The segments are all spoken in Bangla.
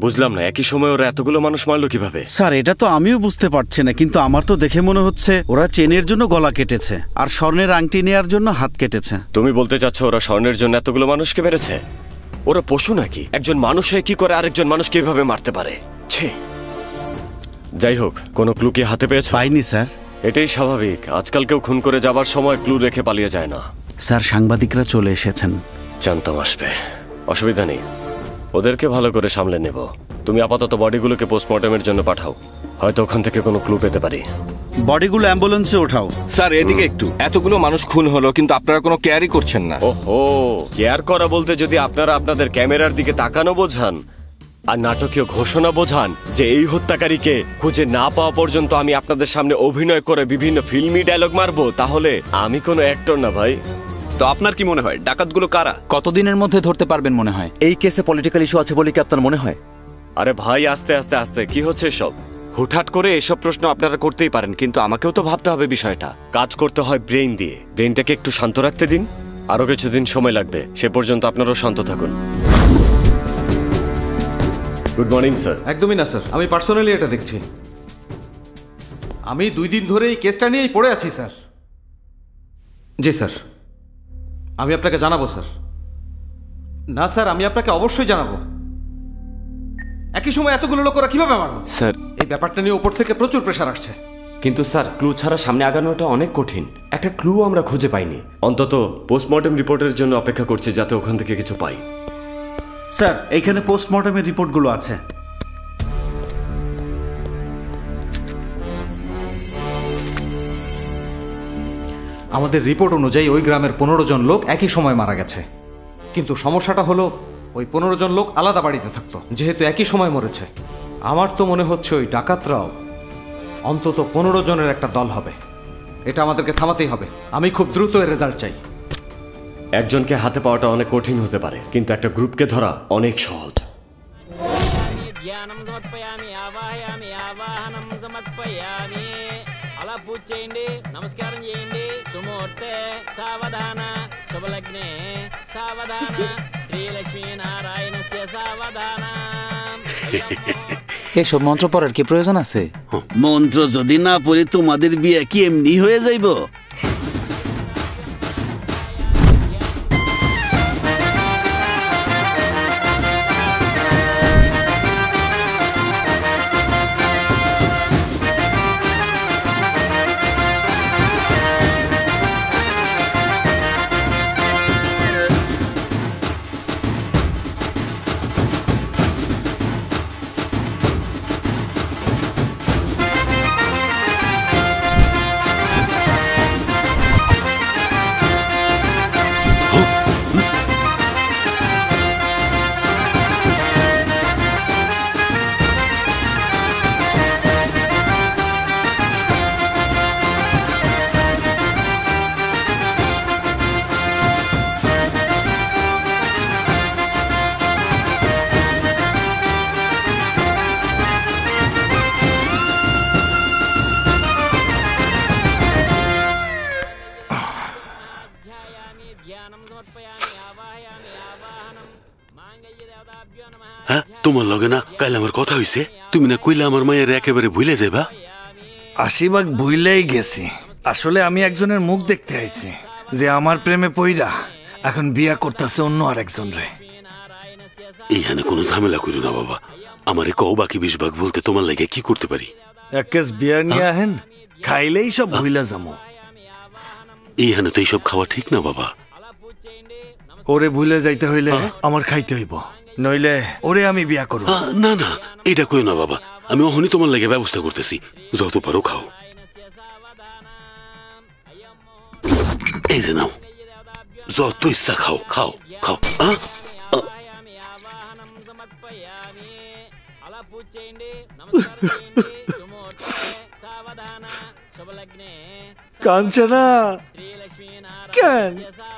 বুঝলাম না, একই সময় ওরা এতগুলো মানুষ মারলো কিভাবে? স্যার এটা তো আমিও বুঝতে পারছি না, কিন্তু আমার তো দেখে মনে হচ্ছে ওরা চেনের জন্য গলা কেটেছে আর স্বর্ণের আংটি নেয়ার জন্য হাত কেটেছে। তুমি বলতে চাচ্ছ ওরা স্বর্ণের জন্য এতগুলো মানুষকে মেরেছে? ওরা পশু নাকি? একজন মানুষ হয়ে কি করে আরেকজন মানুষকে এভাবে মারতে পারে? ছি। যাই হোক, কোনো ক্লু কি হাতে পেয়েছো? পাইনি স্যার। এটাই স্বাভাবিক, আজকাল কেউ খুন করে যাবার সময় ক্লু রেখে পালিয়ে যায় না। স্যার সাংবাদিকরা চলে এসেছেন। জানতাম আসবে, অসুবিধা নেই, ওদেরকে ভালো করে সামলে নেব। তুমি আপাতত বডিগুলোকে পোস্টমর্টমের জন্য পাঠাও, হয়তো ওখান থেকে কোনো ক্লু পেতে পারি। বডিগুলো অ্যাম্বুলেন্সে ওঠাও। স্যার এদিকে একটু, এতগুলো মানুষ খুন হলো কিন্তু আপনারা কোনো কেয়ারই করছেন না। ওহো, কেয়ার করা বলতে যদি আপনারা আপনাদের ক্যামেরার দিকে তাকানো বোঝান আর নাটকীয় ঘোষণা বোঝান যে এই হত্যাকারীকে খুঁজে না পাওয়া পর্যন্ত আমি আপনাদের সামনে অভিনয় করে বিভিন্ন ফিল্মি ডায়লগ মারবো, তাহলে আমি কোনো অ্যাক্টর না ভাই। তো আপনার কি মনে হয় ডাকাতগুলো কারা? কতদিনের মধ্যে ধরতে পারবেন মনে হয়? এই কেসে পলিটিক্যাল ইস্যু আছে বলে কি আপনার মনে হয়? আরে ভাই আস্তে আস্তে আস্তে, কি হচ্ছে এসব? হুটহাট করে এসব প্রশ্ন আপনারা করতেই পারেন, কিন্তু আমাকেও তো ভাবতে হবে বিষয়টা। কাজ করতে হয় ব্রেইন দিয়ে, ব্রেইনটাকে একটু শান্ত রাখতে দিন। আরো কিছুদিন সময় লাগবে, সে পর্যন্ত আপনারাও শান্ত থাকুন। Good morning sir. একদমই না স্যার, আমি পার্সোনালি এটা দেখছি। আমি 2 দিন ধরে এই কেসটা নিয়েই পড়ে আছি স্যার। জি স্যার, আমি আপনাকে জানাবো স্যার। না স্যার, আমি আপনাকে অবশ্যই জানাবো। একই সময় এতগুলো লোক ওরা কিভাবে মারলো? স্যার এই ব্যাপারটা নিয়ে উপর থেকে প্রচুর প্রেশার আসছে। কিন্তু স্যার ক্লু ছাড়া সামনে আগানোটা অনেক কঠিন। একটা ক্লু আমরা খুঁজে পাইনি। অন্তত পোস্টমর্টম রিপোর্টের জন্য অপেক্ষা করছি, যাতে ওখান থেকে কিছু পাই। স্যার এইখানে পোস্টমর্টমের রিপোর্টগুলো আছে। আমাদের রিপোর্ট অনুযায়ী ওই গ্রামের 15 জন লোক একই সময় মারা গেছে, কিন্তু সমস্যাটা হলো ওই 15 জন লোক আলাদা বাড়িতে থাকতো, যেহেতু একই সময় মরেছে। আমার তো মনে হচ্ছে ওই ডাকাতরাও অন্তত 15 জনের একটা দল হবে। এটা আমাদেরকে থামাতেই হবে। আমি খুব দ্রুত এর রেজাল্ট চাই। একজনকে হাতে পাওয়াটা অনেক কঠিন হতে পারে, কিন্তু একটা গ্রুপকে ধরা অনেক সহজ। నమస్కారం చేయండి. సుమూర్తే సావధాన శుభలగ్నే సావధాన శ్రీలక్ష్మీ నారాయణస్య సావధాన। এসব মন্ত্র পড়ার কি প্রয়োজন আছে? মন্ত্র যদি না পড়ি তোমাদের বিয়ে কি এমনি হয়ে যাইব? হ্যাঁ তোমার লগে না কাল আমার কথা হইছে, তুমি না কইলে আমার মায়ের একেবারে ভুলে যাবা। 80 ভুলেই গেছি। আসলে আমি একজনের মুখ দেখতে আইছি যে আমার প্রেমে পইরা এখন বিয়া করতেছে অন্য আরেকজন রে। এইখানে কোনো ঝামেলা করিও না বাবা, আমারে কও বাকি 20 ভাগ বলতে তোমার লাগে কি করতে পারি। এক কেস বিয়া নিয়ে আহেন, খাইলেই সব ভুইলা যামু। এইখানে তো এইসব খাওয়া ঠিক না বাবা। ওরে ভুলে যাইতে হইলে আমার খাইতে হইব, নইলে ওরে আমি বিয়া করব। না না এটা কইও না বাবা, আমি ওহনি তোমার লাগে ব্যবস্থা করতেছি, যত পারো খাও। এই যে নাও, যত ইচ্ছা খাও খাও খাও। কাঞ্চনা কেন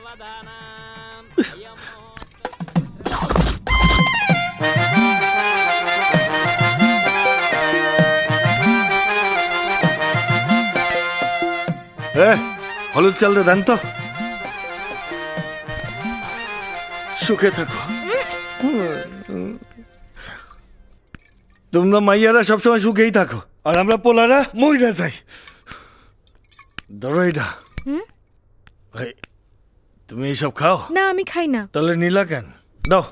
হলুদ চাল রে দেন তো। সুখে থাকো। তোমরা মাইয়ারা সবসময় সুখেই থাকো আর আমরা পোলারা মইরা যাই। ধরো এটা। এই, তুমি এইসব খাও? না আমি খাই না। তাহলে নীলা কেন? দাও।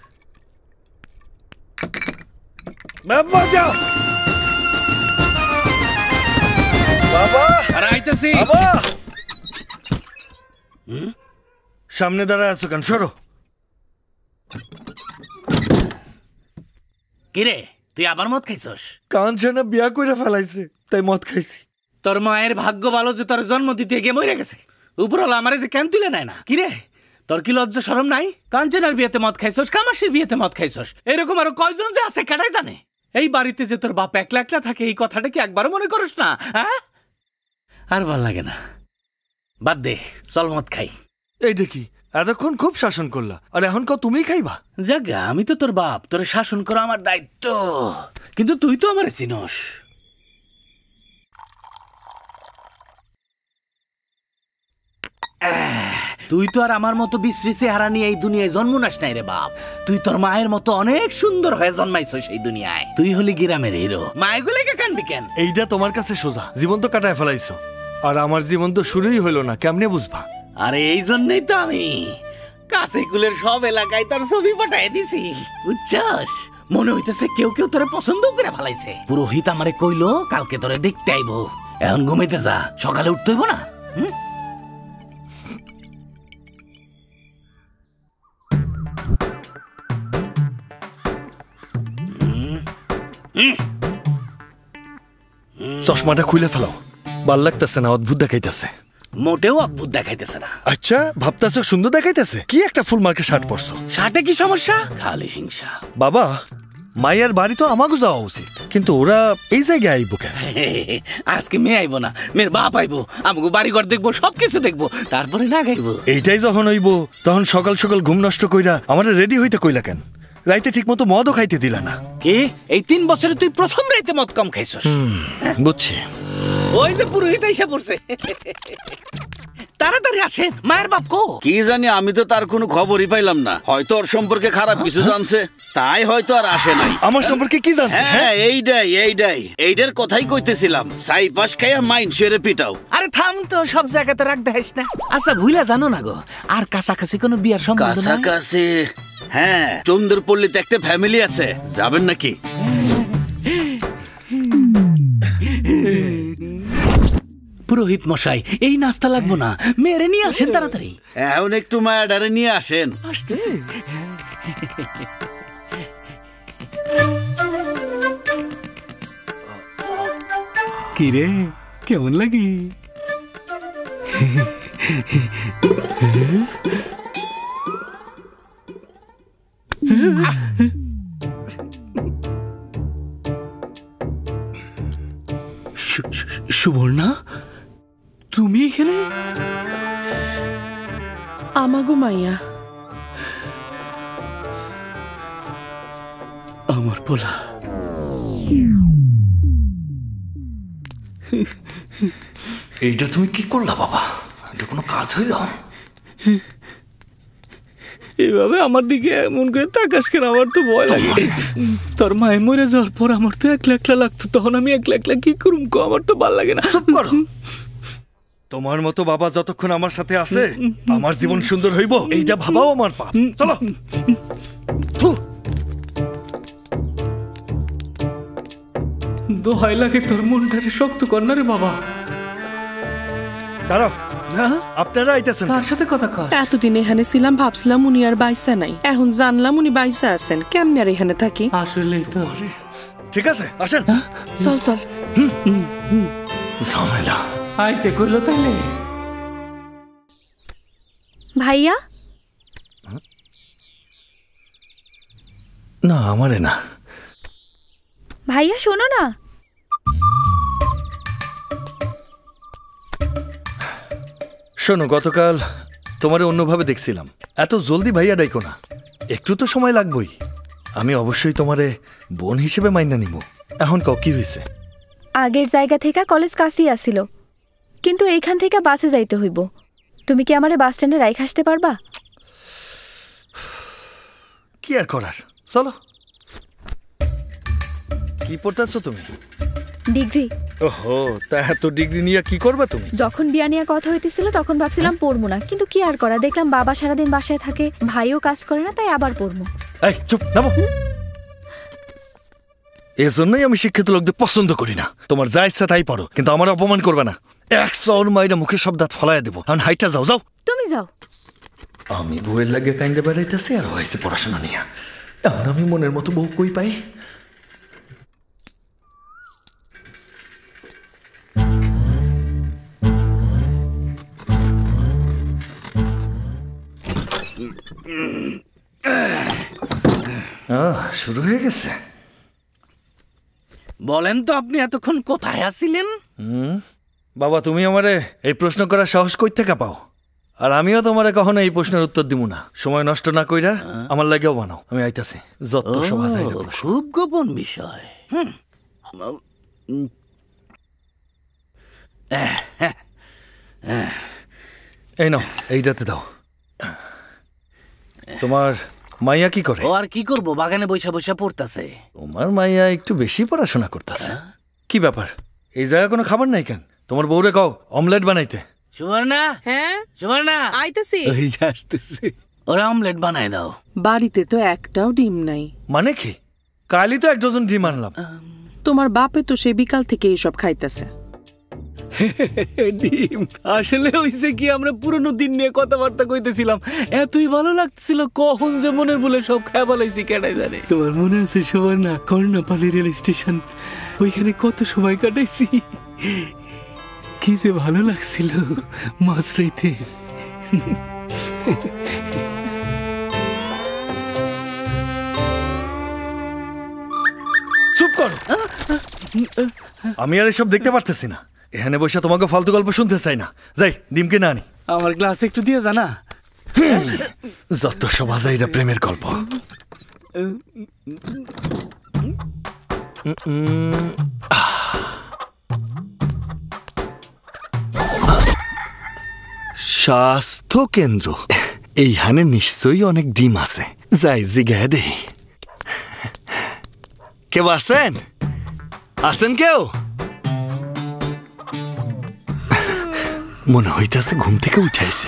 বাবা যাও। বাবা আরে আইতাছি। বাবা সামনে দাঁড়ায় আছো কেন? সরো। কিরে তুই আবার মদ খাইছস? কাঞ্চনা বিয়া কইরা ফেলাইছে তাই মদ খাইছি। তোর মায়ের ভাগ্য ভালো যে তোর জন্ম দিতে গিয়ে মরে গেছে। উপরওয়ালা আমারে যে কেন তুলে নেয় না? কিরে তোর কি লজ্জা শরম নাই? কাঞ্চনার বিয়েতে মদ খাইছস, কামাসির বিয়েতে মদ খাইছস, এরকম আরো কয়জন যে আছে কেটাই জানে? এই বাড়িতে যে তোর বাপ একলা একলা থাকে এই কথাটা কি একবারও মনে করিস না? হ্যাঁ আর ভাল লাগে না, বাদ দে, চল মদ খাই। এই দেখি এতক্ষণ খুব শাসন করলা আর এখন কও তুমিই খাইবা? জাগা আমি তো তোর বাপ, তোরে শাসন করা আমার দায়িত্ব, কিন্তু তুই তো আমারে চিনস। তুই তো আর আমার মতো বিশ্রী চেহারা নিয়ে এই দুনিয়ায় জন্ম নাস নাই রে বাপ। তুই তোর মায়ের মতো অনেক সুন্দর হয়ে জন্মাইছস এই দুনিয়ায়। তুই হলি গ্রামের হিরো, মায়েগুলিকে কানবি কেন? এইটা তোমার কাছে সোজা, জীবন তো কাটায় ফেলাইছো আর আমার জীবন তো শুরুই হইলো না, কেমনে বুঝবা? আরে এই জন্যই তো আমি কাছেকুলের সব এলাকায় তোর ছবি পাঠাই দিছি, বুঝছস? মনে হইতেছে কেউ কেউ তোরে পছন্দ করে ফেলাইছে। পুরোহিত আমারে কইলো কালকে তোরে দেখতে আইবো। এখন ঘুমাইতে যা, সকালে উঠতে হইব না? চশমাটা খুলে ফেলাও, ভাল লাগতেছে না, অদ্ভুত দেখাইতেছে। মোটেও অদ্ভুত দেখাইতেছে না। আচ্ছা ভাবতেছো সুন্দর দেখাইতেছে? কি একটা ফুল মার্কে শার্ট পরছো? শার্টে কি সমস্যা? খালি হিংসা। বাবা মায়ের বাড়ি তো আমাকে যাওয়া উচিত, কিন্তু ওরা এই জায়গায় আইবো কেন? আজকে মেয়ে আইবো না, মেয়ের বাপ আইবো, আমাকে বাড়িঘর দেখবো, সবকিছু দেখবো, তারপরে না গাইবো। এইটাই যখন হইব তখন সকাল সকাল ঘুম নষ্ট কইরা আমারে রেডি হইতে কইলা কেন? রাইতে ঠিক মতো মদও খাইতে দিলা না। কি এই 3 বছরে তুই প্রথম রাইতে মদ কম খাইছস? বুঝছি। ওই যে পুরোহিত আইসা পড়ছে, তাড়াতাড়ি আসেন। মায়ের বাপ কো? কি জানি, আমি তো তার কোনো খবরই পাইলাম না। হয়তো ওর সম্পর্কে খারাপ কিছু জানছে, তাই হয়তো আর আসে নাই। আমার সম্পর্কে কি জানছে? হ্যাঁ এইটার কথাই কইতেছিলাম। সাইপাস খাইয়া মাইন্ড শেরে পিটাও। আরে থাম তো, সব জায়গাতে রাখ দেখাইস না। আচ্ছা ভুইলা জানো না গো, আর কাছাকাছি কোনো বিয়ার সম্বন্ধ নাই? কাছাকাছি হ্যাঁ, চন্দ্রপল্লীতে একটা ফ্যামিলি আছে, যাবেন নাকি? পুরোহিত মশাই এই নাস্তা লাগবো না, মেরে নিয়ে আসেন তাড়াতাড়ি। এখন একটু মায়াডারে নিয়ে আসেন। আসতেছে। কি রে কেমন লাগি? সুবর্ণা তুমি এখানে? আমাগো মাইয়া, আমার পোলা। এইটা তুমি কি করলা বাবা? এটা কোনো কাজ হইল? এভাবে আমার দিকে এমন করে তাকাস কেন? আমার তো ভয় লাগে। তোর মায়ের মরে যাওয়ার পর আমার তো একলা একলা লাগতো, তখন আমি একলা একলা কি করুম কো? আমার তো ভাল লাগে না। চুপ করো। তোমার মতো বাবা যতক্ষণ আমার সাথে আছে আমার জীবন সুন্দর হইব এইটা ভাবাও আমার পাপ। চলো। দোহাই লাগে তোর মনটারে শক্ত কর না রে বাবা। দাঁড়াও, আপনারা আইতেছেন? কার সাথে কথা কর? এতদিন এখানে ছিলাম, ভাবছিলাম উনি আর বাইসা নাই, এখন জানলাম উনি বাইসা আছেন। কেমনে আর এখানে থাকি? আসলে তো ঠিক আছে, আসেন। চল চল। ঝামেলা আইতে কইলো তাইলে। ভাইয়া না, আমারে না। ভাইয়া শোনো না। শোনো, গতকাল তোমারে অন্যভাবে দেখছিলাম, এত জলদি ভাইয়া ডাইকো না, একটু তো সময় লাগবেই। আমি অবশ্যই তোমারে বোন হিসেবে মাইনা নিব। এখন কও কি হয়েছে? আগের জায়গা থেকে কলেজ কাছেই আসিল, কিন্তু এইখান থেকে বাসে যাইতে হইব। তুমি কি আমারে বাস স্ট্যান্ডে রাইখ আসতে পারবা? কি আর করার, চলো। কি পড়তেছো তুমি? ডিগ্রি। ওহো, তা এত ডিগ্রি নিয়ে কি করবে তুমি? যখন বিয়া নিয়ে কথা হইতেছিল তখন ভাবছিলাম পড়বো না, কিন্তু কি আর করা, দেখলাম বাবা সারাদিন বাসায় থাকে, ভাইও কাজ করে না, তাই আবার পড়বো। এই চুপ, নামো। এজন্যই আমি শিক্ষিত লোকদের পছন্দ করি না। তোমার যা ইচ্ছা তাই পড়ো, কিন্তু আমার অপমান করবে না। 100 মাইরা মুখে সব দাঁত ফলাইয়া দেবো। এখন হাইটা যাও, যাও। তুমি যাও। আমি বউয়ের লাগে কাইন্দে বেড়াইতেছি আর হয়েছে পড়াশোনা নিয়ে। এখন আমি মনের মতো বউ কই পাই? শুরু হয়ে গেছে। বলেন তো আপনি এতক্ষণ কোথায় আছিলেন? বাবা, তুমি আমারে এই প্রশ্ন করার সাহস কই থেকে পাও? আর আমিও তোমারে কখনো এই প্রশ্নের উত্তর দিব না। সময় নষ্ট না কইরা আমার লাগেও বানাও। আমি আইতাছি। যত সভা যায় খুব গোপন বিষয়। এই নাও, এইটাতে দাও। তোমার মাইয়া কি করে? ও আর কি করবো, বাগানে বৈশা বৈশা পড়তাছে। তোমার মাইয়া একটু বেশি পড়াশোনা করতেছে। কি ব্যাপার, এই জায়গায় কোনো খাবার নাই কেন? তোমার বউরে কও অমলেট বানাইতে। সুবর্ণা, হ্যাঁ সুবর্ণা, আইতাছি। ওই যে আসতেছি। ওরা অমলেট বানাই দাও। বাড়িতে তো একটাও ডিম নাই। মানে কি? কালই তো 1 ডজন ডিম আনলাম। তোমার বাপে তো সে বিকাল থেকে এইসব খাইতেছে। ডিম আসলে হইছে কি, আমরা পুরনো দিন নিয়ে কথাবার্তা কইতেছিলাম, এতই ভালো লাগছিল, কখন যে মনের বলে সব খেয়া বলাইছি কেটাই জানে। তোমার মনে আছে সুবর্ণা, কর্ণাপালি রেল স্টেশন, ওইখানে কত সময় কাটাইছি, কি যে ভালো লাগছিল মাঝরাইতে। চুপ করো। আমি আর এসব দেখতে পারতেছি না। এখানে বসে তোমাকে ফালতু গল্প শুনতে চাই না। যাই ডিম কিনে আনি। আমার গ্লাস একটু দিয়ে জানা। যত সব আজাইরা প্রেমের গল্প। স্বাস্থ্য কেন্দ্র, এইখানে নিশ্চয়ই অনেক ডিম আছে। যাই জিগায় দেই। কেউ আছেন? আছেন কেউ? মনে হইতাছে ঘুম থেকে উঠাইছে।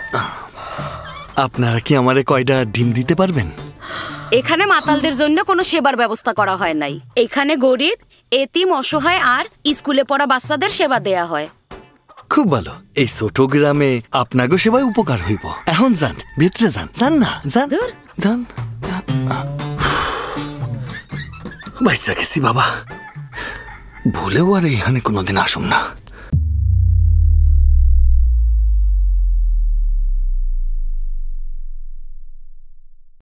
আপনারা কি আমারে কয়টা ডিম দিতে পারবেন? এখানে মাতালদের জন্য কোনো সেবার ব্যবস্থা করা হয় নাই। এখানে গরিব, এতিম, অসহায় আর স্কুলে পড়া বাচ্চাদের সেবা দেয়া হয়। খুব ভালো। এই ছোট গ্রামে আপনাগো সেবায় উপকার হইব। এখন যান, ভিতরে যান। যান না, যান যান। বাচ্চা গেছি বাবা, ভুলেও আর এইখানে কোনোদিন আসুন না।